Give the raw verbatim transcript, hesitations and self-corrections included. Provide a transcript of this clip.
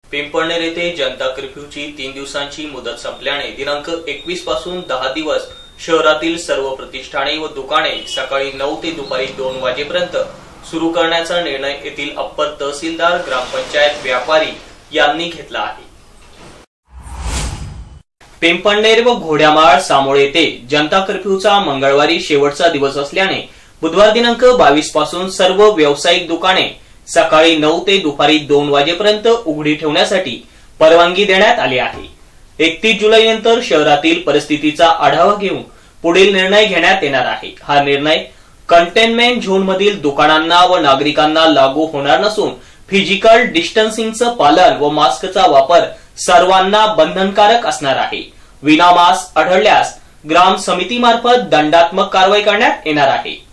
पिंपळनेर येथे जनता कर्फ्यूची तीन दिवसांची मुदत संपल्याने दिनांक एकवीस पासून दहा दिवस शहरातील सर्व प्रतिष्ठाने व दुकाने सकाळी नऊ ते दुपारी दोन वाजेपर्यंत सुरू करण्याचा निर्णय येथील अप्पर तहसीलदार, ग्रामपंचायत, व्यापारी यांनी घेतला आहे। पिंपळनेर व घोड्यामाळ सामोळे येथे जनता कर्फ्यूचा मंगळवारी शेवटचा दिवस असल्याने बुधवार दिनांक बावीस पासून सर्व व्यावसायिक दुकाने सकाळी नऊ ते दुपारी दोन वाजेपर्यंत उघडी ठेवण्यासाठी परवानगी देण्यात आली आहे। एकतीस जुलै नंतर शहरातील परिस्थितीचा आढावा घेऊन पुढील निर्णय घेण्यात येणार आहे। हा निर्णय कंटेनमेंट झोन मधील दुकानांना व नागरिकांना लागू होणार नसून फिजिकल डिस्टन्सिंगचं पालन व मास्कचा वापर सर्वांना बंधनकारक असणार आहे। विना मास्क आढळल्यास ग्राम समितीमार्फत दंडात्मक कारवाई करण्यात येणार आहे।